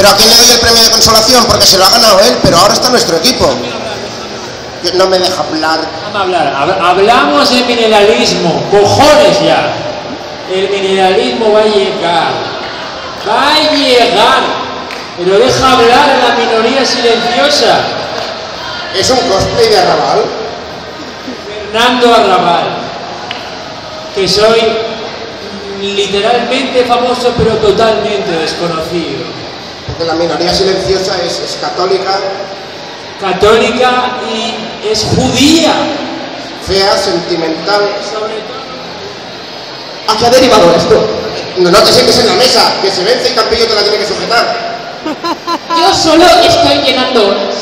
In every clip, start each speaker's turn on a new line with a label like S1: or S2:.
S1: Pero ¿a quién le doy el premio de consolación? Porque se lo ha ganado él, pero ahora está nuestro equipo. No me deja hablar.
S2: Vamos a hablar. Hablamos de mineralismo. ¡Cojones ya! El mineralismo va a llegar. ¡Va a llegar! Pero deja hablar a la minoría silenciosa.
S1: ¿Es un cosplay de Arrabal?
S2: Fernando Arrabal. Que soy literalmente famoso, pero totalmente desconocido.
S1: Porque la minoría silenciosa es católica.
S2: Católica y es judía.
S1: Fea, sentimental.
S2: Sobre todo.
S1: ¿A qué ha derivado esto? No te sientes en la mesa, que se vence y Campillo te la tiene que sujetar.
S3: Yo solo estoy llenando horas.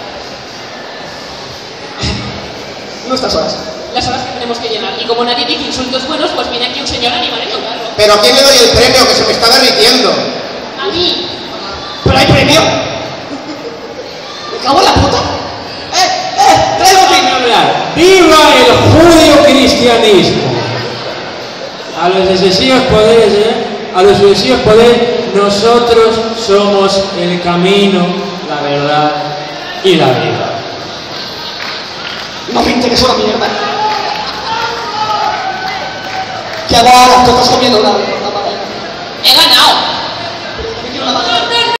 S1: Nuestras horas.
S3: Las horas que tenemos que llenar. Y como nadie dice insultos buenos, pues viene aquí un señor a animar a ayudarlo.
S1: ¿Pero a quién le doy el premio? Que se me está derritiendo.
S3: A mí.
S1: ¿Pero hay premio? ¿Me cago en la puta?
S2: ¡Viva el judio-cristianismo! A los sucesivos poderes, a los sucesivos poderes, nosotros somos el camino, la verdad y la vida.
S1: No me interesa la mierda. ¿Qué hago ahora? Tú estás comiendo una.
S3: He ganado.